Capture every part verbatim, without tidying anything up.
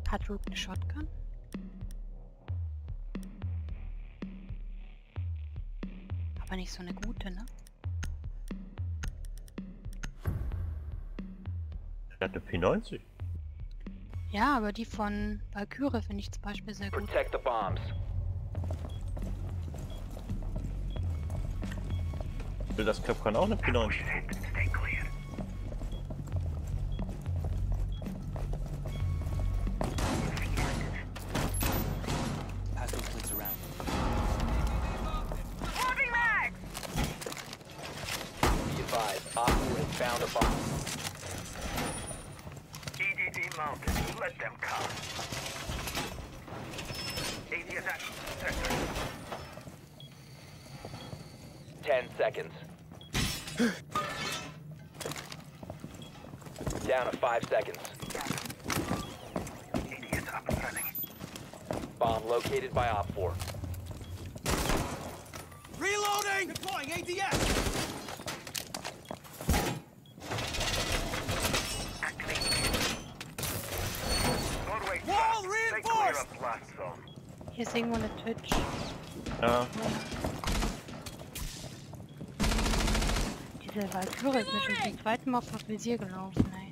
Hat Rook eine Shotgun? Aber nicht so eine gute, ne? Er hat eine P neunzig. Ja, aber die von Valkyrie finde ich zum Beispiel sehr gut. Protect the bombs. Will das Cap kann auch eine P neunzig. Pass those clips around. Be advised, Op four has found a bomb. E D D mounted. Let them come. A D attack sector. Ten seconds. Down to five seconds. A D is up and running. Bomb located by Op four. Reloading! Deploying A D S! Doorway Wall trapped. Stay clear reinforced! of blast zone. Hier ist irgendwo eine Twitch. Ja, Diese Valkyrie ist mir schon zum zweiten Mal vor das Visier gelaufen, ey.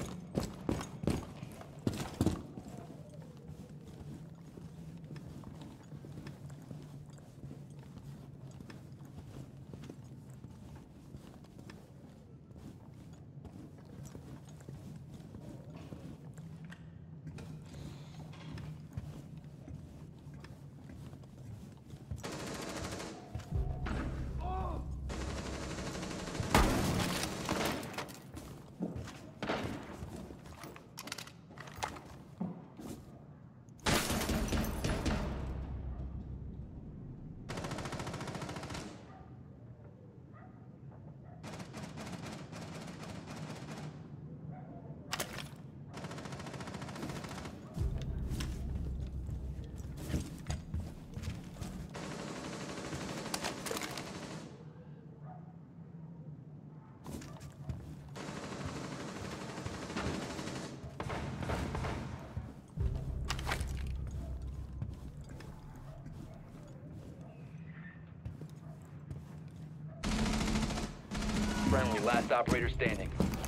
Friendly, last operator standing.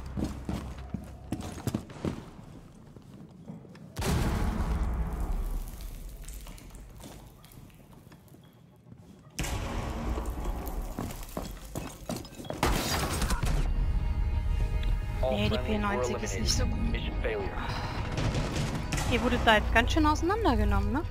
All Nee, die friendlies P were neunzig ist nicht eliminated. so gut. Mission failure. Ihr wurdet da jetzt ganz schön auseinandergenommen, ne?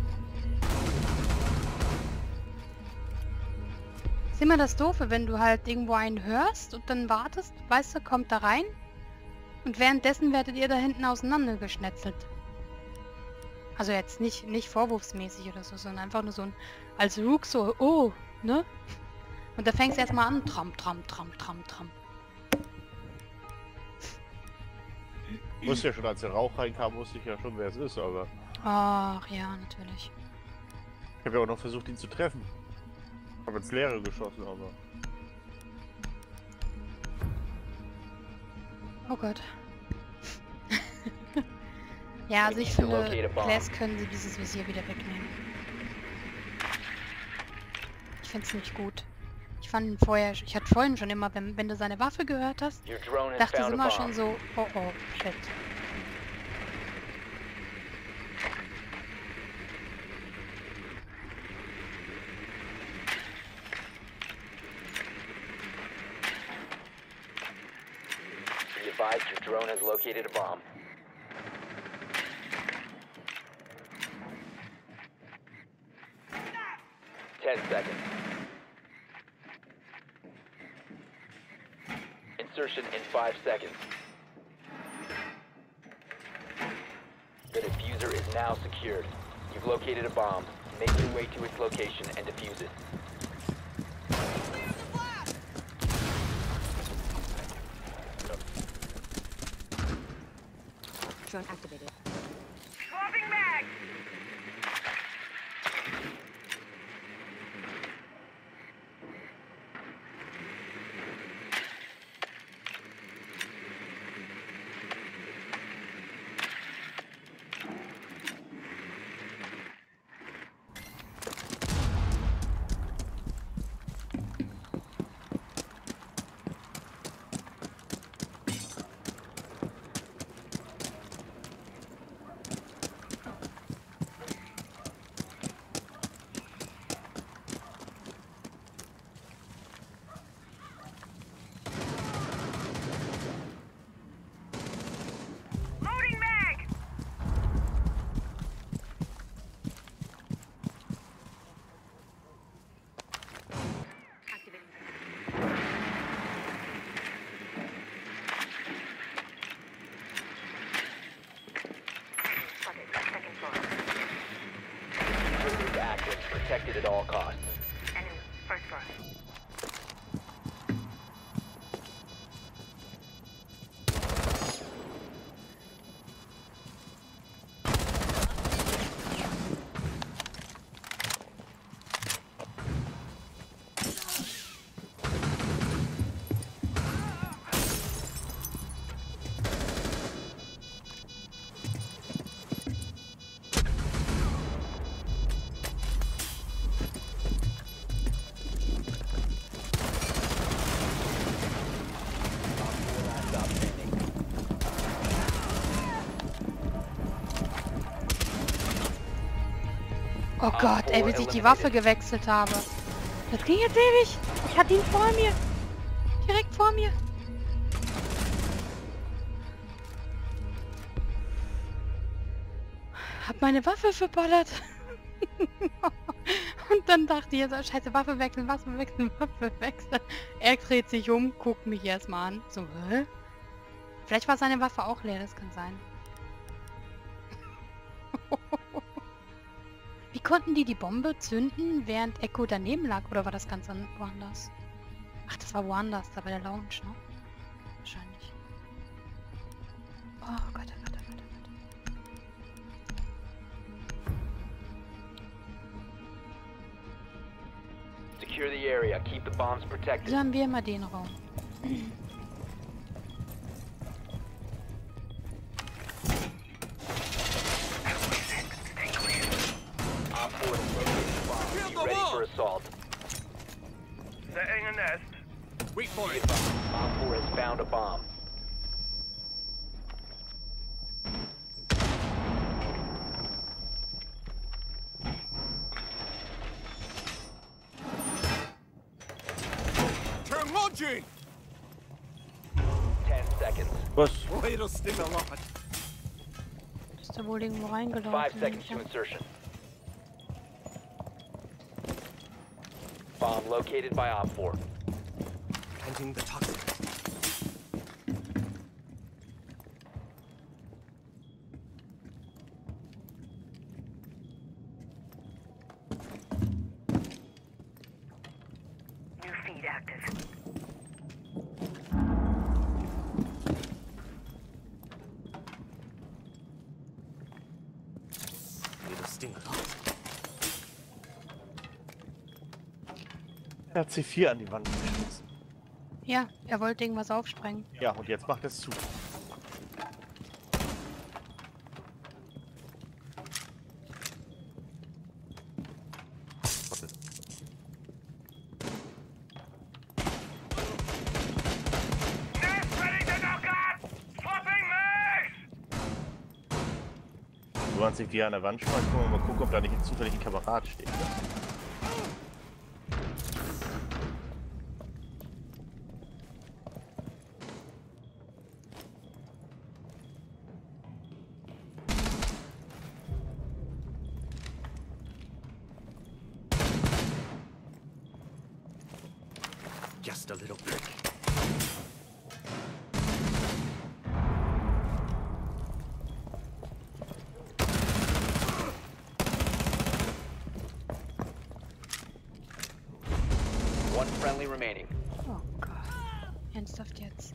Ist immer das Doofe, wenn du halt irgendwo einen hörst und dann wartest, weißt du, kommt da rein und währenddessen werdet ihr da hinten auseinandergeschnetzelt. Also jetzt nicht, nicht vorwurfsmäßig oder so, sondern einfach nur so ein, als Rook so, oh, ne? Und da fängst du erstmal an, tram, tram, tram, tram, tram. wusste ja schon, als der Rauch reinkam, wusste ich ja schon, wer es ist, aber Ach ja, natürlich. ich habe ja auch noch versucht, ihn zu treffen. Habe ins Leere geschossen, aber Oh Gott. Ja, also ich finde, Class können sie dieses Visier wieder wegnehmen. Ich finde es nicht gut. Ich fand ihn vorher, ich hatte vorhin schon immer, wenn, wenn du seine Waffe gehört hast, Your drone has dachte ich found a immer schon bomb. so, oh oh, shit. Be advised, your drone has located a bomb. Ten seconds. Insertion in five seconds. The diffuser is now secured. You've located a bomb. Make your way to its location and defuse it. Drone activated. Swapping mag! Gott, ey, bis ich die Waffe gewechselt habe. Das ging jetzt ewig. Ich hatte ihn vor mir. Direkt vor mir. Hab meine Waffe verballert. Und dann dachte ich, so, scheiße, Waffe wechseln, Waffe wechseln, Waffe wechseln. Er dreht sich um, guckt mich erstmal an. So, hä? Vielleicht war seine Waffe auch leer, das kann sein. Wie konnten die die Bombe zünden, während Echo daneben lag? Oder war das ganz an woanders? Ach, das war woanders, da bei der Lounge, ne? Wahrscheinlich. Oh Gott, oh Gott, oh Gott, oh Gott. Secure the area. Keep the bombs protected. So haben wir immer den Raum. Op four has located the bomb. Be ready for assault. Setting a nest. Wait for Be it. advised, Op four has found a bomb. Turn launching! Ten seconds. Was? Oh, it'll sting a lot. Ist da wohl irgendwo reingelaufen? Five seconds to insertion. Bomb located by Op four. Planting the toxin. New feed active. It'll sting a lot. Er hat C vier an die Wand geschmissen. Ja, er wollte irgendwas aufsprengen. Ja, und jetzt macht er es zu. Nest ready to knock out! Swapping mags! Du kannst C vier an der Wand schmeißen und mal gucken, ob da nicht zufällig ein Kamerad steht. Just a little prick. One friendly remaining. Oh Gott. Ernsthaft jetzt.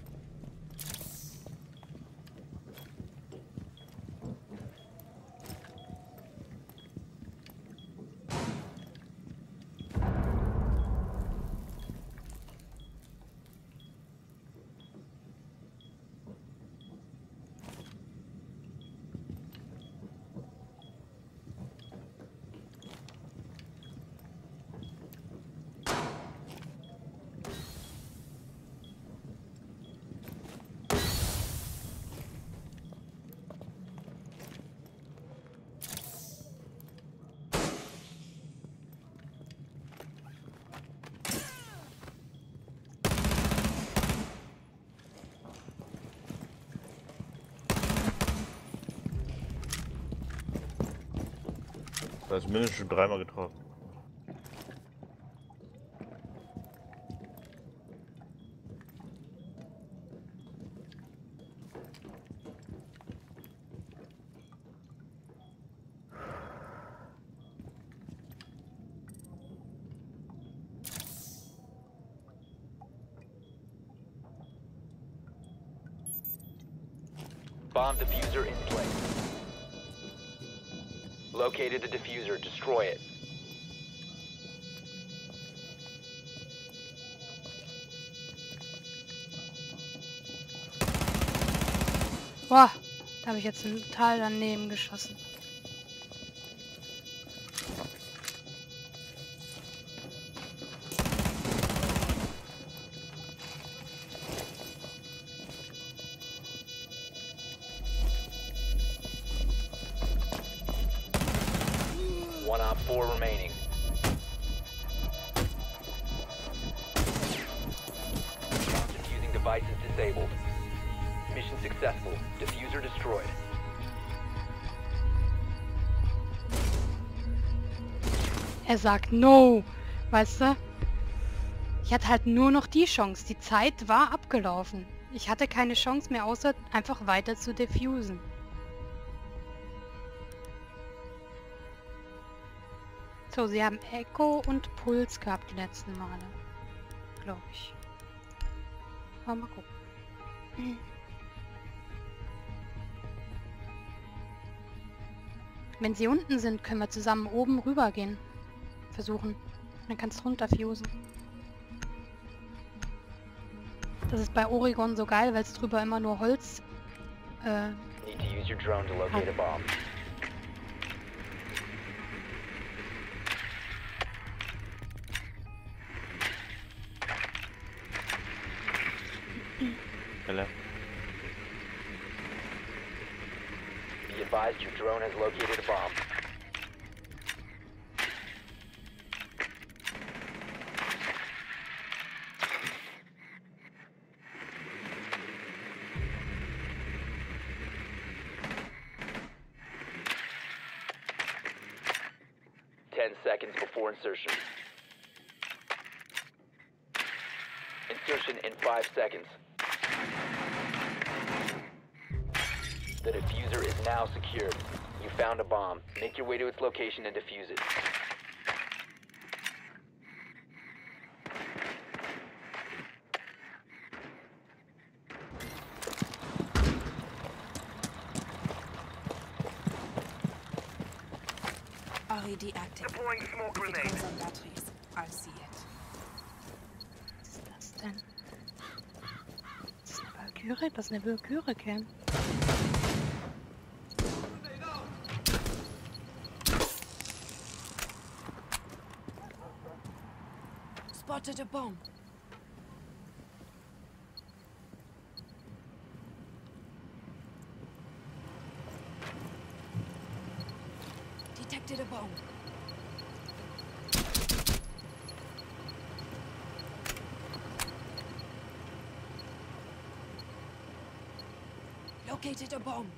Da ist mindestens schon dreimal getroffen. Bomb diffuser in place. Located the diffuser. Destroy it. Boah, da habe ich jetzt einen Teil daneben geschossen. One op four remaining. Bomb defusing devices disabled. Mission successful. Diffuser destroyed. Er sagt no. Weißt du? Ich hatte halt nur noch die Chance. Die Zeit war abgelaufen. Ich hatte keine Chance mehr, außer einfach weiter zu diffusen. So, sie haben Echo und Puls gehabt die letzten Male. Glaube ich. Aber mal gucken. Hm. Wenn sie unten sind, können wir zusammen oben rüber gehen. Versuchen. Dann kannst du runterfusen. Das ist bei Oregon so geil, weil es drüber immer nur Holz äh, Need to use your drone to locate a bomb. Hello. Be advised your drone has located a bomb. Ten seconds before insertion. Insertion in five seconds. The diffuser is now secured. You found a bomb. Make your way to its location and defuse it. R E D active. Deploying smoke If it grenade. comes on batteries, I'll see it. was ist das denn? Das ist eine Valkyrie? Das ist eine Valkyrie, Ken. Spotted a bomb. Detected a bomb. Located a bomb.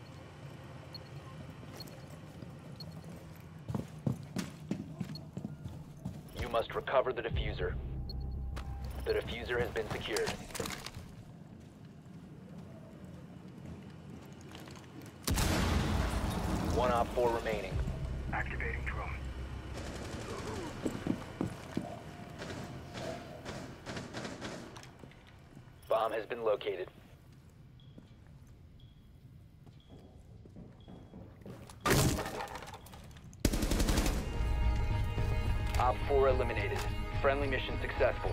You must recover the diffuser. The diffuser has been secured. One op four remaining. Activating drone. Bomb has been located. Op four eliminated. Friendly mission successful.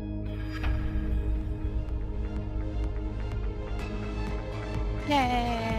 Yay!